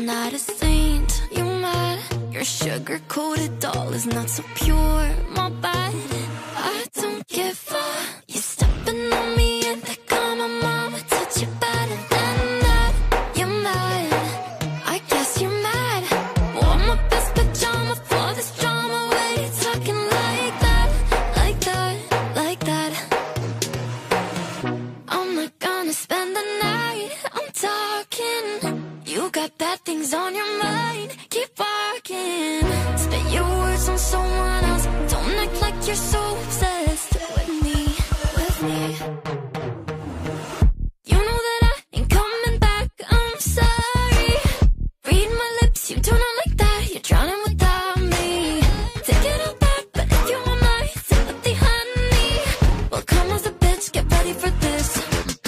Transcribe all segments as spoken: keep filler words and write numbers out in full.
not a saint. You mad? Your sugar-coated doll is not so pure. My bad. I don't give a. You stepping on me and they call my mama. Touch you better than that. You're mad. I guess you're mad. Wore my best pajama for this drama. Why you talking like that? Like that, like that. I'm not gonna spend the night. I'm talking. You got bad things on your mind. Keep walking. Spit your words on someone else. Don't act like you're so obsessed with me, with me. You know that I ain't coming back. I'm sorry. Read my lips. You do not like that. You're drowning without me. Take it all back, but if you want my sympathy, honey, well, come as a bitch. Get ready for this.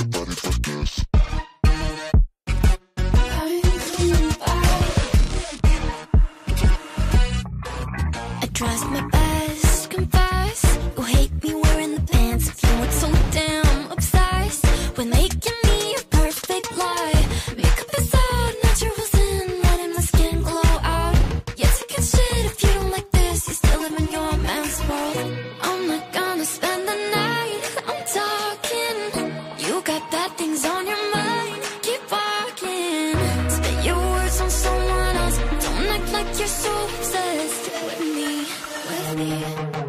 Tries my best, confess. You hate me wearing the pants. If you weren't so damn obsessed with making me a perfect lie. Makeup is out, naturals in, letting my skin glow out. You're taking shit if you don't like this. You still live in your man's world. I'm not gonna spend the night. I'm talking. You got bad things on your mind. Keep walking. Spit your words on someone else. Don't act like you're so obsessed with me. With me.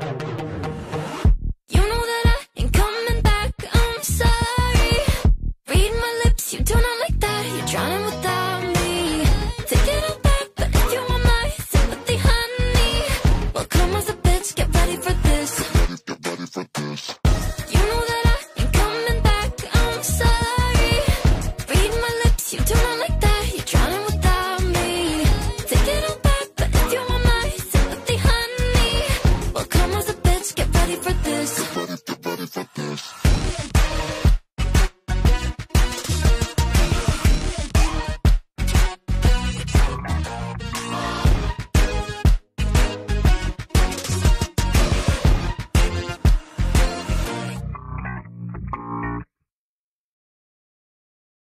You know that I ain't coming back. I'm sorry. Read my lips. You do not like that. You're drowning without me. Take it all back, but if you want my sympathy, honey, well, come as a bitch. Get ready for this. Get ready for this. You know that